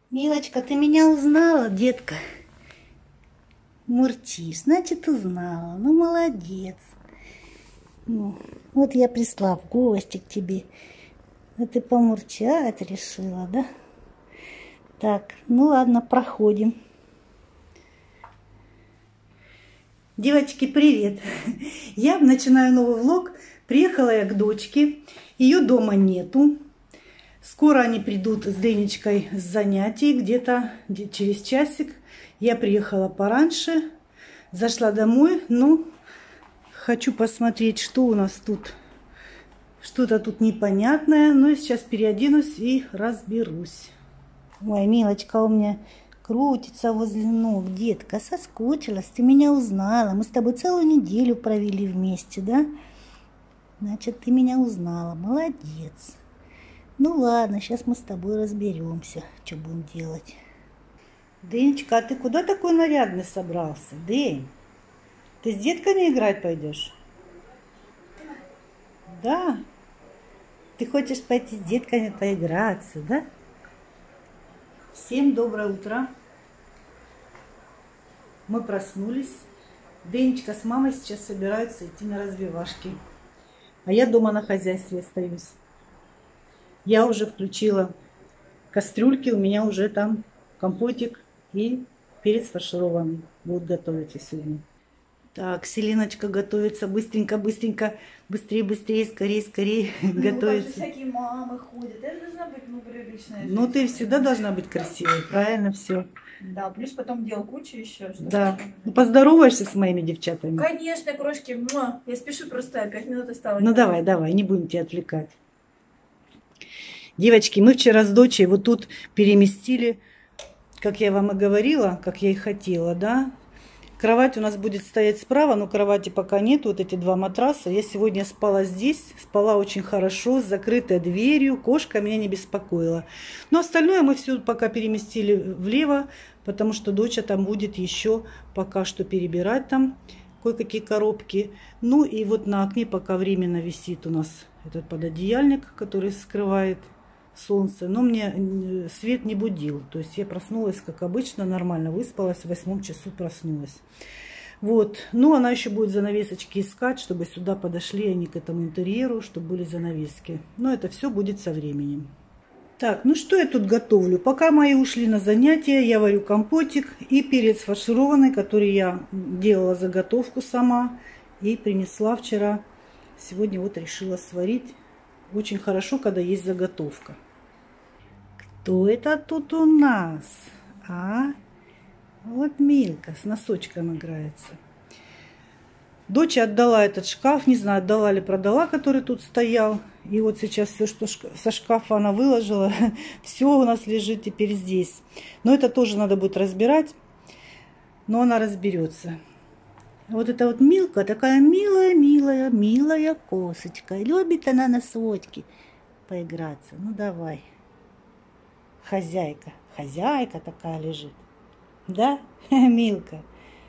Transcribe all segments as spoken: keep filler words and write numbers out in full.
Милочка, ты меня узнала, детка? Мурчишь, значит, узнала. Ну, молодец. Ну, вот я пришла в гости к тебе. А ты помурчать решила, да? Так, ну ладно, проходим. Девочки, привет! Я начинаю новый влог. Приехала я к дочке. Ее дома нету. Скоро они придут с Денечкой с занятий, где-то через часик. Я приехала пораньше, зашла домой, ну, хочу посмотреть, что у нас тут. Что-то тут непонятное, но я сейчас переоденусь и разберусь. Ой, Милочка у меня крутится возле ног. Детка, соскучилась, ты меня узнала. Мы с тобой целую неделю провели вместе, да? Значит, ты меня узнала. Молодец. Ну ладно, сейчас мы с тобой разберемся, что будем делать. Денечка, а ты куда такой нарядный собрался? День, ты с детками играть пойдешь? Да? Ты хочешь пойти с детками поиграться, да? Всем доброе утро. Мы проснулись. Денечка с мамой сейчас собираются идти на развивашки. А я дома на хозяйстве остаюсь. Я уже включила кастрюльки, у меня уже там компотик и перец фаршированный будут готовиться сегодня. Так, Селиночка готовится быстренько, быстренько, быстрее, быстрее, скорее, скорее ну, готовится. Всякие мамы ходят, это должна быть ну, приличная жизнь. Ну, ты всегда должна быть красивой, правильно все. Да, плюс потом дел куча еще. Да. Ну, поздороваешься с моими девчатами? Конечно, крошки. Муа. Я спешу просто, пять минут осталось. Ну, давай, давай, не будем тебя отвлекать. Девочки, мы вчера с дочей вот тут переместили, как я вам и говорила, как я и хотела, да. Кровать у нас будет стоять справа, но кровати пока нет, вот эти два матраса. Я сегодня спала здесь, спала очень хорошо, с закрытой дверью, кошка меня не беспокоила. Но остальное мы все пока переместили влево, потому что доча там будет еще пока что перебирать там кое-какие коробки. Ну и вот на окне пока временно висит у нас этот пододеяльник, который скрывает солнце, но мне свет не будил, то есть я проснулась как обычно, нормально выспалась, в восьмом часу проснулась. Вот, ну она еще будет занавесочки искать, чтобы сюда подошли они к этому интерьеру, чтобы были занавески, но это все будет со временем. Так, ну что я тут готовлю? Пока мои ушли на занятия, я варю компотик и перец фаршированный, который я делала заготовку сама и принесла вчера. Сегодня вот решила сварить. Очень хорошо, когда есть заготовка. Кто это тут у нас? А? Вот Милка с носочком играется. Дочь отдала этот шкаф, не знаю, отдала или продала, который тут стоял. И вот сейчас все, что со шкафа она выложила, все у нас лежит теперь здесь. Но это тоже надо будет разбирать. Но она разберется. Вот эта вот Милка, такая милая, милая, милая косочка. Любит она на сводке поиграться. Ну давай. Хозяйка. Хозяйка такая лежит. Да, Милка?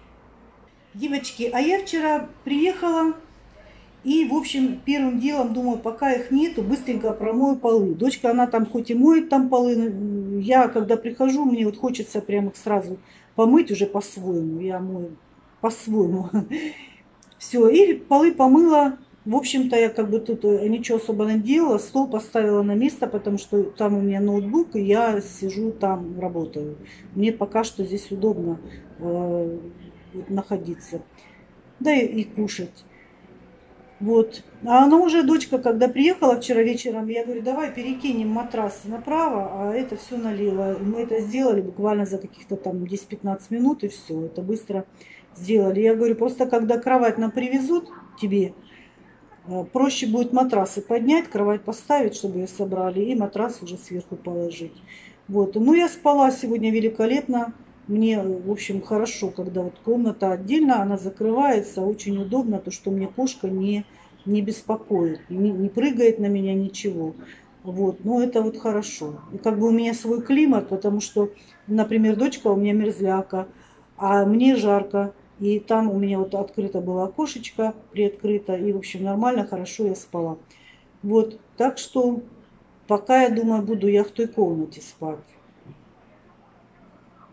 Девочки, а я вчера приехала и, в общем, первым делом, думаю, пока их нету, быстренько промою полы. Дочка, она там хоть и моет там полы, но я, когда прихожу, мне вот хочется прямо их сразу помыть уже по-своему. Я мою по-своему. Все, и полы помыла. В общем-то, я как бы тут ничего особо не делала. Стол поставила на место, потому что там у меня ноутбук, и я сижу там, работаю. Мне пока что здесь удобно э, находиться. Да и, и кушать. Вот. А она уже, дочка, когда приехала вчера вечером, я говорю, давай перекинем матрас направо, а это все налила. Мы это сделали буквально за каких-то там десять-пятнадцать минут, и все. Это быстро сделали. Я говорю, просто когда кровать нам привезут тебе, проще будет матрасы поднять, кровать поставить, чтобы ее собрали, и матрас уже сверху положить. Вот. Ну, я спала сегодня великолепно. Мне, в общем, хорошо, когда вот комната отдельно, она закрывается, очень удобно, то, что мне кошка не, не беспокоит, не, не прыгает на меня, ничего. Вот. Но это вот хорошо. И как бы у меня свой климат, потому что, например, дочка у меня мерзляка, а мне жарко. И там у меня вот открыто было окошечко, приоткрыто, и, в общем, нормально, хорошо я спала. Вот, так что пока, я думаю, буду я в той комнате спать.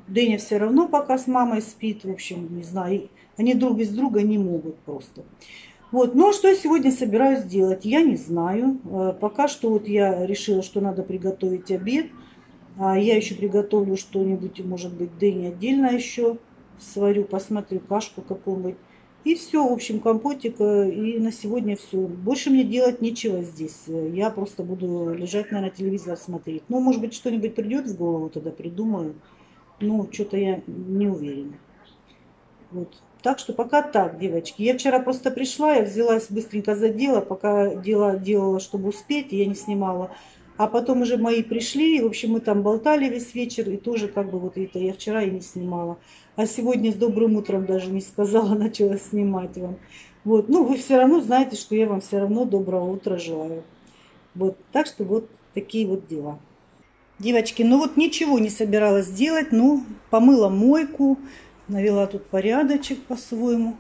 Дэня все равно пока с мамой спит. В общем, не знаю, они друг без друга не могут просто. Вот, но что я сегодня собираюсь делать, я не знаю. Пока что вот я решила, что надо приготовить обед. А я еще приготовлю что-нибудь, может быть, Дэне отдельно еще сварю, посмотрю кашку какую-нибудь. И все, в общем, компотик. И на сегодня все. Больше мне делать нечего здесь. Я просто буду лежать, наверное, телевизор смотреть. Ну, может быть, что-нибудь придет в голову, тогда придумаю. Ну, что-то я не уверена. Вот. Так что пока так, девочки. Я вчера просто пришла, я взялась быстренько за дело, пока дело делала, чтобы успеть, я не снимала. А потом уже мои пришли, и, в общем, мы там болтали весь вечер, и тоже как бы вот это я вчера и не снимала. А сегодня с добрым утром даже не сказала, начала снимать вам. Вот, ну вы все равно знаете, что я вам все равно доброго утра желаю. Вот, так что вот такие вот дела. Девочки, ну вот ничего не собиралась делать, ну, помыла мойку, навела тут порядочек по-своему.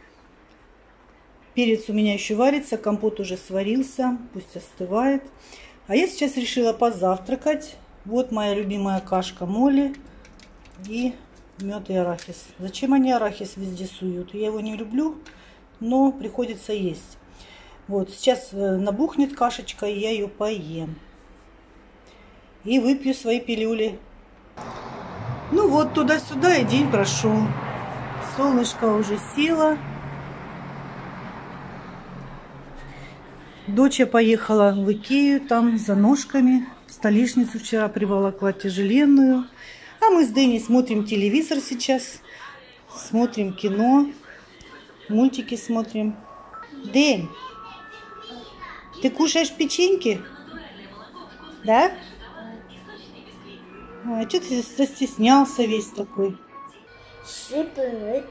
Перец у меня еще варится, компот уже сварился, пусть остывает. А я сейчас решила позавтракать. Вот моя любимая кашка моли и мед и арахис. Зачем они арахис везде суют? Я его не люблю, но приходится есть. Вот, сейчас набухнет кашечка, и я ее поем. И выпью свои пилюли. Ну вот, туда-сюда и день прошел. Солнышко уже село. Доча поехала в Икею, там за ножками. Столешницу вчера приволокла тяжеленную. А мы с Дэней смотрим телевизор сейчас. Смотрим кино. Мультики смотрим. Дэнь, ты кушаешь печеньки? Да? А что ты застеснялся весь такой? Всем привет.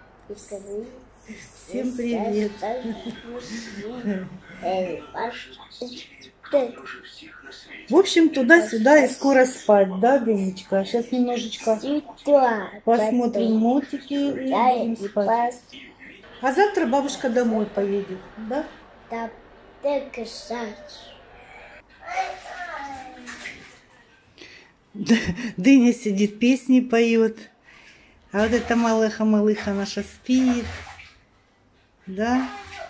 Всем привет. В общем, туда-сюда и скоро спать, да, Денечка? Сейчас немножечко посмотрим мультики и будем спать. А завтра бабушка домой поедет, да? Да, так Дыня сидит, песни поет. А вот эта малыха-малыха наша спит. Да?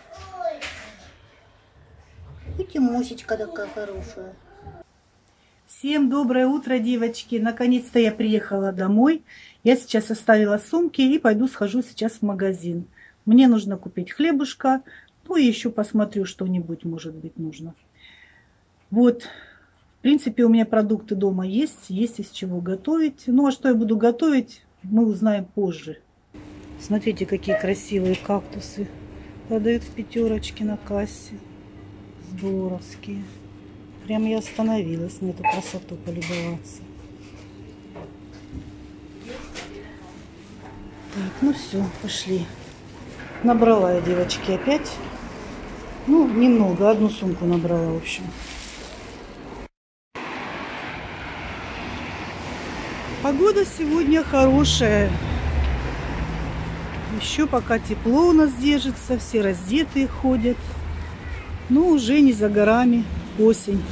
И Тимусечка такая хорошая. Всем доброе утро, девочки. Наконец-то я приехала домой. Я сейчас оставила сумки и пойду схожу сейчас в магазин. Мне нужно купить хлебушка. Ну и еще посмотрю, что-нибудь, может быть, нужно. Вот. В принципе, у меня продукты дома есть. Есть из чего готовить. Ну, а что я буду готовить, мы узнаем позже. Смотрите, какие красивые кактусы. Продают в пятерочке на кассе. Здоровские. Прям я остановилась на эту красоту полюбоваться. Так, ну все, пошли. Набрала я, девочки, опять. Ну, немного, одну сумку набрала, в общем. Погода сегодня хорошая. Еще пока тепло у нас держится, все раздетые ходят. Но уже не за горами осень.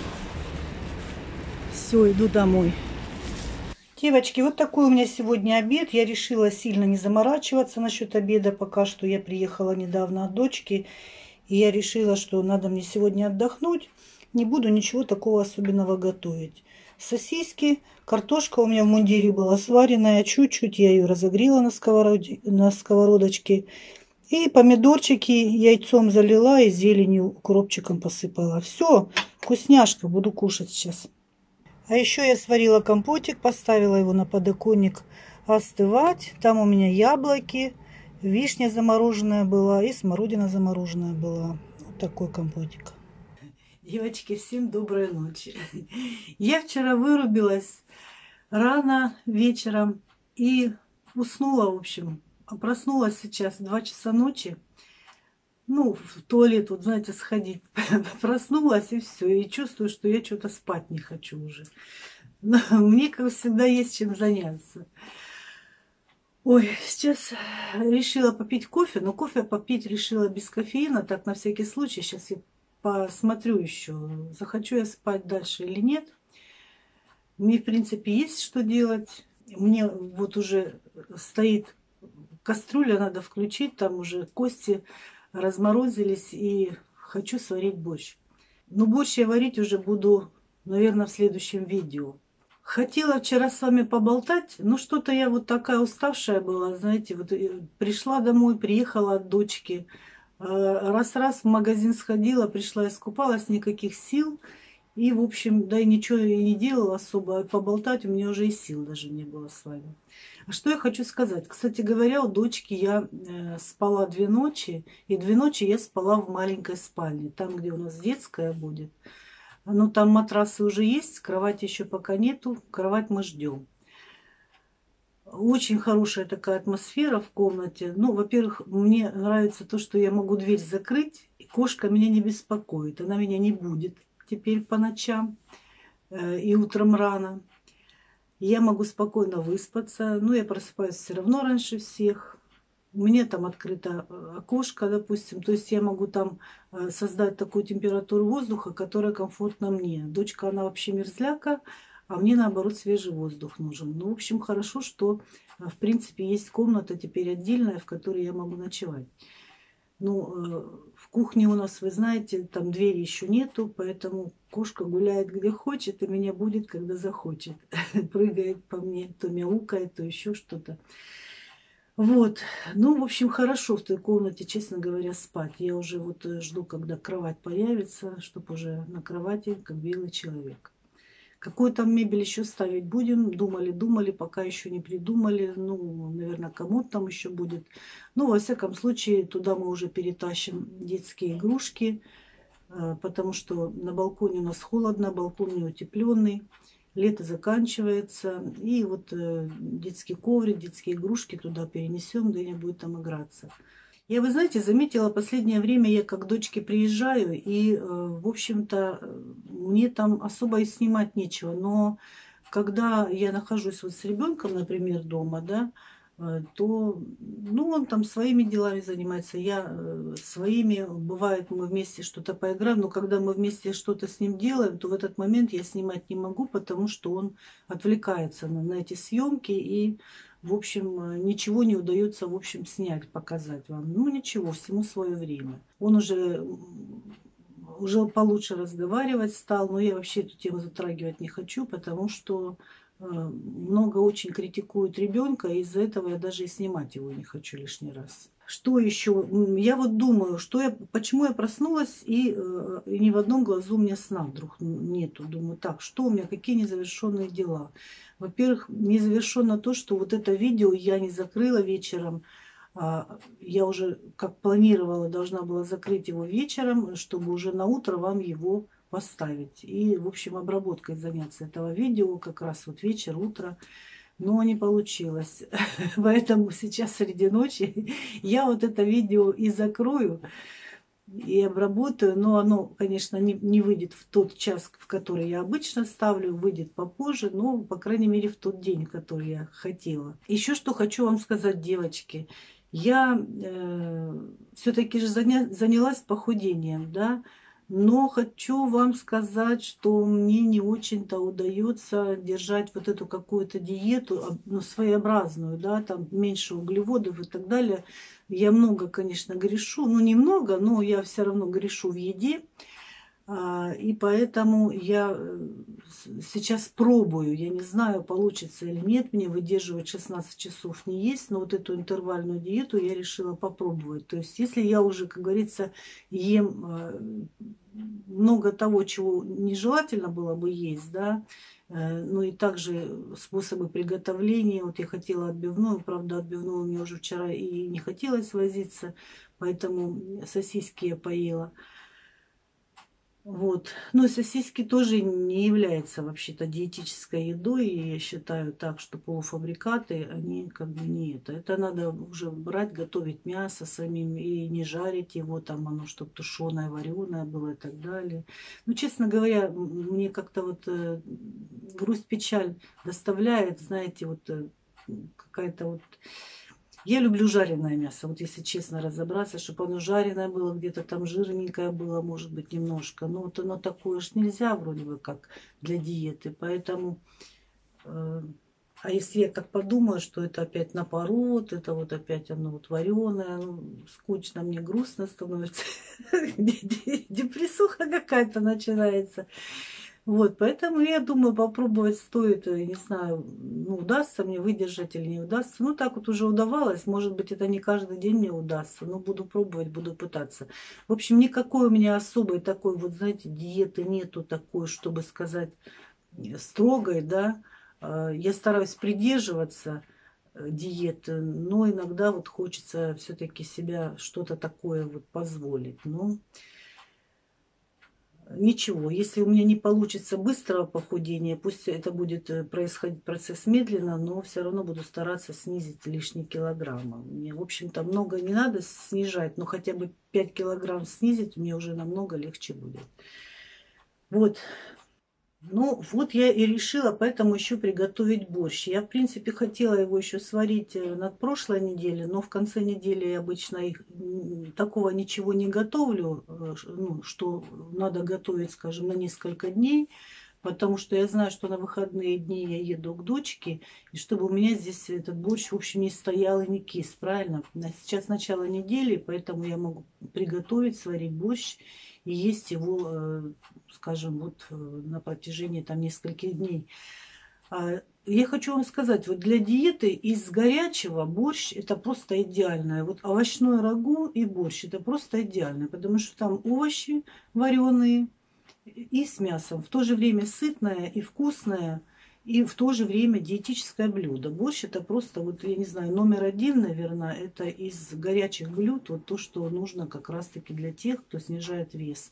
Все, иду домой. Девочки, вот такой у меня сегодня обед. Я решила сильно не заморачиваться насчет обеда. Пока что я приехала недавно от дочки. И я решила, что надо мне сегодня отдохнуть. Не буду ничего такого особенного готовить. Сосиски, картошка у меня в мундире была сваренная. Чуть-чуть я ее разогрела на, сковороде, на сковородочке. И помидорчики яйцом залила и зеленью укропчиком посыпала. Все, вкусняшка, буду кушать сейчас. А еще я сварила компотик, поставила его на подоконник остывать. Там у меня яблоки, вишня замороженная была и смородина замороженная была. Вот такой компотик. Девочки, всем доброй ночи. Я вчера вырубилась рано вечером и уснула, в общем. Проснулась сейчас в два часа ночи. Ну, в туалет, вот знаете, сходить. Проснулась и все. И чувствую, что я что-то спать не хочу уже. Но мне, как всегда, есть чем заняться. Ой, сейчас решила попить кофе. Но кофе попить решила без кофеина. Так, на всякий случай. Сейчас я посмотрю еще, захочу я спать дальше или нет. Мне, в принципе, есть что делать. мне вот уже стоит кастрюля, надо включить, там уже кости разморозились, и хочу сварить борщ. Но борщ я варить уже буду, наверное, в следующем видео. Хотела вчера с вами поболтать, но что-то я вот такая уставшая была, знаете, вот пришла домой, приехала от дочки, раз-раз в магазин сходила, пришла, искупалась, никаких сил. И, в общем, да и ничего я не делала особо, поболтать у меня уже и сил даже не было с вами. А что я хочу сказать? Кстати говоря, у дочки я э, спала две ночи, и две ночи я спала в маленькой спальне, там, где у нас детская будет. Ну, там матрасы уже есть, кровати еще пока нету, кровать мы ждем. Очень хорошая такая атмосфера в комнате. Ну, во-первых, мне нравится то, что я могу дверь закрыть, и кошка меня не беспокоит, она меня не будет теперь по ночам э, и утром рано. Я могу спокойно выспаться. Ну, я просыпаюсь все равно раньше всех. У меня там открыто окошко, допустим. То есть я могу там э, создать такую температуру воздуха, которая комфортна мне. Дочка, она вообще мерзляка, а мне, наоборот, свежий воздух нужен. Ну, в общем, хорошо, что, в принципе, есть комната теперь отдельная, в которой я могу ночевать. Ну, в кухне у нас, вы знаете, там двери еще нету, поэтому кошка гуляет где хочет и меня будет, когда захочет. Прыгает по мне, то мяукает, то еще что-то. Вот. Ну, в общем, хорошо в той комнате, честно говоря, спать. Я уже вот жду, когда кровать появится, чтобы уже на кровати, как белый человек. Какую там мебель еще ставить будем? Думали, думали, пока еще не придумали. Ну, наверное, комод там еще будет. Ну, во всяком случае, туда мы уже перетащим детские игрушки, потому что на балконе у нас холодно, балкон не утепленный, лето заканчивается. И вот детский коврик, детские игрушки туда перенесем, Дыня будет там играться. Я, вы знаете, заметила, последнее время я как к дочке приезжаю, и, в общем-то, мне там особо и снимать нечего. Но когда я нахожусь вот с ребенком, например, дома, да, то, ну, он там своими делами занимается, я своими. Бывает, мы вместе что-то поиграем, но когда мы вместе что-то с ним делаем, то в этот момент я снимать не могу, потому что он отвлекается на, на эти съемки, и, в общем, ничего не удается, в общем, снять, показать вам. Ну, ничего, всему свое время. Он уже, уже получше разговаривать стал, но я вообще эту тему затрагивать не хочу, потому что много очень критикуют ребенка, и из-за этого я даже и снимать его не хочу лишний раз. Что еще? Я вот думаю, что я, почему я проснулась, и, и ни в одном глазу у меня сна вдруг нету. Думаю, так, что у меня, какие незавершенные дела? Во-первых, незавершенно то, что вот это видео я не закрыла вечером. Я уже, как планировала, должна была закрыть его вечером, чтобы уже на утро вам его поставить. И, в общем, обработкой заняться этого видео как раз вот вечер, утро. Но не получилось. Поэтому сейчас среди ночи я вот это видео и закрою, и обработаю. Но оно, конечно, не, не выйдет в тот час, в который я обычно ставлю, выйдет попозже, но, по крайней мере, в тот день, который я хотела. Еще что хочу вам сказать, девочки. Я э, все-таки же заня, занялась похудением, да. Но хочу вам сказать, что мне не очень-то удается держать вот эту какую-то диету, ну, своеобразную, да, там меньше углеводов и так далее. Я много, конечно, грешу, ну, немного, но я все равно грешу в еде. И поэтому я сейчас пробую, я не знаю, получится или нет, мне выдерживать шестнадцать часов не есть, но вот эту интервальную диету я решила попробовать. То есть если я уже, как говорится, ем много того, чего нежелательно было бы есть, да, ну и также способы приготовления. Вот я хотела отбивную, правда, отбивную мне уже вчера и не хотелось возиться, поэтому сосиски я поела. Вот. Но сосиски тоже не являются вообще-то диетической едой. И я считаю так, что полуфабрикаты, они как бы не это. Это надо уже брать, готовить мясо самим и не жарить его, там оно чтобы тушеное, вареное было и так далее. Ну, честно говоря, мне как-то вот э, грусть, печаль доставляет, знаете, вот э, какая-то вот... Я люблю жареное мясо, вот если честно разобраться, чтобы оно жареное было, где-то там жирненькое было, может быть, немножко. Но вот оно такое ж нельзя вроде бы как для диеты, поэтому э, А если я как подумаю, что это опять на пород, это вот опять оно вот вареное, ну, скучно, мне грустно становится, депрессуха какая-то начинается. Вот, поэтому я думаю, попробовать стоит, я не знаю, ну, удастся мне выдержать или не удастся. Ну, так вот уже удавалось, может быть, это не каждый день мне удастся, но буду пробовать, буду пытаться. В общем, никакой у меня особой такой, вот, знаете, диеты нету такой, чтобы сказать, строгой, да. Я стараюсь придерживаться диеты, но иногда вот хочется все-таки себя что-то такое вот позволить. Ну, ничего, если у меня не получится быстрого похудения, пусть это будет происходить процесс медленно, но все равно буду стараться снизить лишние килограммы. Мне, в общем-то, много не надо снижать, но хотя бы пять килограмм снизить мне уже намного легче будет. Вот. Ну, вот я и решила поэтому еще приготовить борщ. Я, в принципе, хотела его еще сварить на прошлой неделе, но в конце недели я обычно их, такого ничего не готовлю, ну, что надо готовить, скажем, на несколько дней, потому что я знаю, что на выходные дни я еду к дочке, и чтобы у меня здесь этот борщ, в общем, не стоял и не кис, правильно? Сейчас начало недели, поэтому я могу приготовить, сварить борщ и есть его, скажем, вот на протяжении там нескольких дней. Я хочу вам сказать, вот для диеты из горячего борщ это просто идеально. Вот овощное рагу и борщ это просто идеально, потому что там овощи вареные и с мясом. В то же время сытное и вкусное, и в то же время диетическое блюдо. Борщ это просто, вот я не знаю, номер один, наверное, это из горячих блюд, вот то, что нужно как раз-таки для тех, кто снижает вес.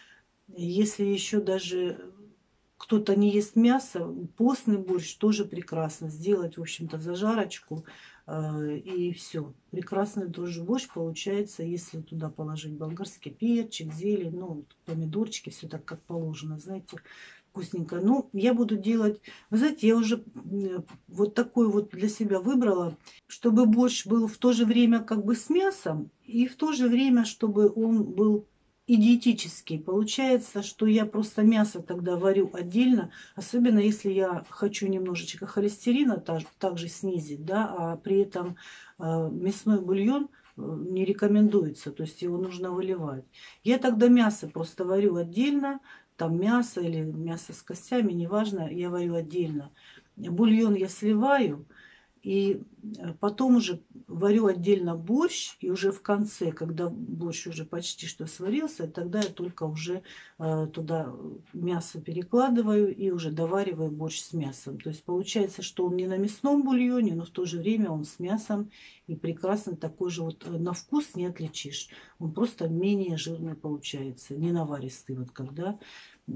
Если еще даже кто-то не ест мясо, постный борщ тоже прекрасно. Сделать, в общем-то, зажарочку э, и все. Прекрасный тоже борщ получается, если туда положить болгарский перчик, зелень, ну, помидорчики, все так как положено, знаете, вкусненько. Ну, я буду делать, вы знаете, я уже вот такой вот для себя выбрала, чтобы борщ был в то же время как бы с мясом, и в то же время, чтобы он был и диетический. Получается, что я просто мясо тогда варю отдельно, особенно если я хочу немножечко холестерина также снизить, да, а при этом мясной бульон не рекомендуется, то есть его нужно выливать. Я тогда мясо просто варю отдельно, там мясо или мясо с костями, неважно, я варю отдельно. Бульон я сливаю, и потом уже варю отдельно борщ, и уже в конце, когда борщ уже почти что сварился, тогда я только уже э, туда мясо перекладываю и уже довариваю борщ с мясом. То есть получается, что он не на мясном бульоне, но в то же время он с мясом, и прекрасно такой же вот на вкус не отличишь. Он просто менее жирный получается, не наваристый, вот когда, э,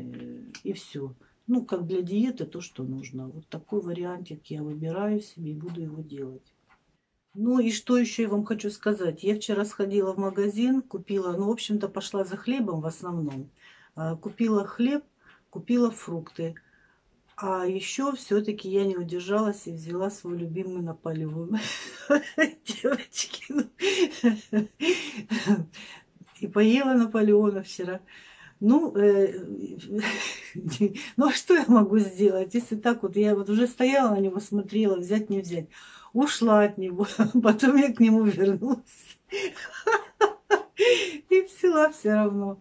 и все. Ну, как для диеты, то, что нужно. Вот такой вариантик я выбираю себе и буду его делать. Ну и что еще я вам хочу сказать. Я вчера сходила в магазин, купила, ну, в общем-то, пошла за хлебом в основном. Купила хлеб, купила фрукты. А еще все-таки я не удержалась и взяла свой любимый Наполеон. Девочки. И поела Наполеона вчера. Ну, э, ну, а что я могу сделать, если так вот, я вот уже стояла на него, смотрела, взять, не взять. Ушла от него, потом я к нему вернулась. И взяла все равно.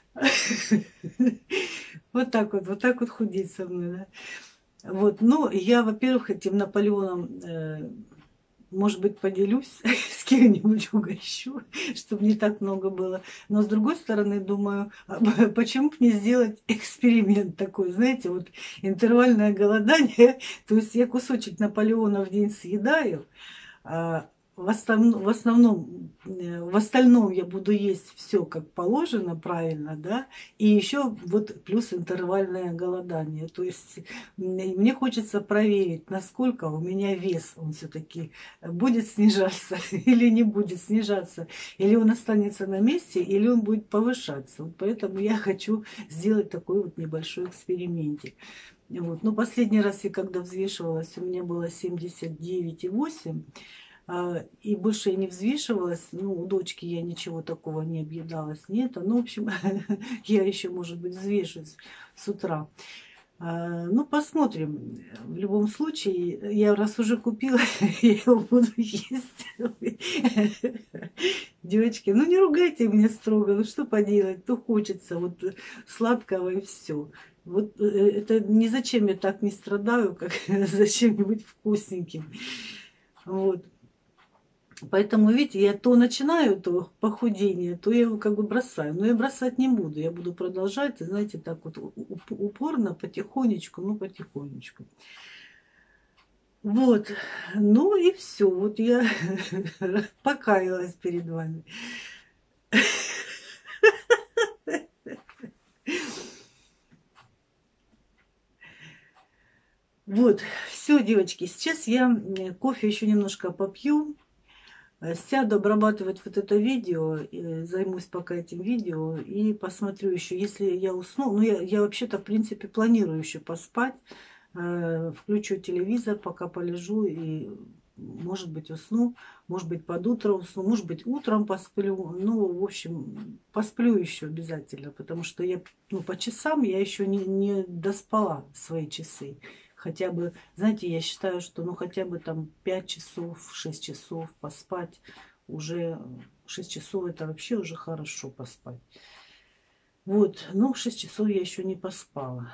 Вот так вот, вот так вот худеть со мной, да. Вот, ну, я, во-первых, этим Наполеоном... Э, может быть, поделюсь с кем-нибудь, угощу, чтобы не так много было. Но с другой стороны, думаю, почему бы не сделать эксперимент такой, знаете, вот интервальное голодание. То есть я кусочек Наполеона в день съедаю, а в основном, в основном, в остальном я буду есть все как положено, правильно, да, и еще вот плюс интервальное голодание. То есть мне хочется проверить, насколько у меня вес, он все-таки будет снижаться или не будет снижаться, или он останется на месте, или он будет повышаться. Вот поэтому я хочу сделать такой вот небольшой экспериментик. Вот. Но последний раз я когда взвешивалась, у меня было семьдесят девять и восемь. И больше я не взвешивалась. Ну, у дочки я ничего такого не объедалась. Нет, ну, в общем, я еще, может быть, взвешусь с утра. А, ну, посмотрим. В любом случае, я раз уже купила, я его буду есть. Девочки, ну не ругайте меня строго, ну что поделать, то хочется вот сладкого и все. Вот это не зачем я так не страдаю, как зачем-нибудь вкусненьким. Вот. Поэтому, видите, я то начинаю то похудение, то я его как бы бросаю. Но я бросать не буду, я буду продолжать, знаете, так вот упорно, потихонечку, ну потихонечку. Вот, ну и все, вот я покаялась перед вами. Вот, все, девочки, сейчас я кофе еще немножко попью. Сяду обрабатывать вот это видео, займусь пока этим видео и посмотрю еще, если я усну. Ну, я, я вообще-то, в принципе, планирую еще поспать. Включу телевизор, пока полежу и, может быть, усну. Может быть, под утро усну, может быть, утром посплю. Ну, в общем, посплю еще обязательно, потому что я, ну, по часам я еще не, не доспала свои часы. Хотя бы, знаете, я считаю, что ну хотя бы там пять часов, шесть часов поспать, уже шесть часов это вообще уже хорошо поспать. Вот, ну шесть часов я еще не поспала.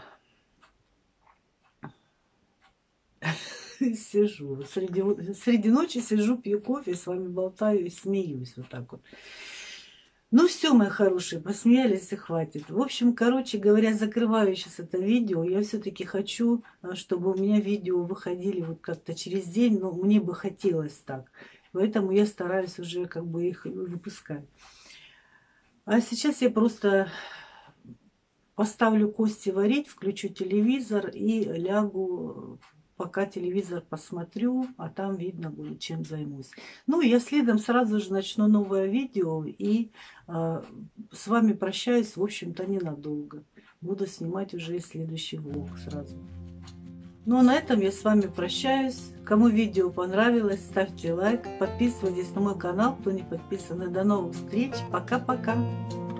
Сижу, среди, среди ночи сижу, пью кофе, с вами болтаю и смеюсь вот так вот. Ну все, мои хорошие, посмеялись и хватит. В общем, короче говоря, закрываю сейчас это видео. Я все-таки хочу, чтобы у меня видео выходили вот как-то через день, но мне бы хотелось так. Поэтому я стараюсь уже как бы их выпускать. А сейчас я просто поставлю кости варить, включу телевизор и лягу, пока телевизор посмотрю, а там видно будет, чем займусь. Ну, я следом сразу же начну новое видео и э, с вами прощаюсь, в общем-то, ненадолго. Буду снимать уже следующий влог сразу. Ну, а на этом я с вами прощаюсь. Кому видео понравилось, ставьте лайк, подписывайтесь на мой канал, кто не подписан. И до новых встреч. Пока-пока.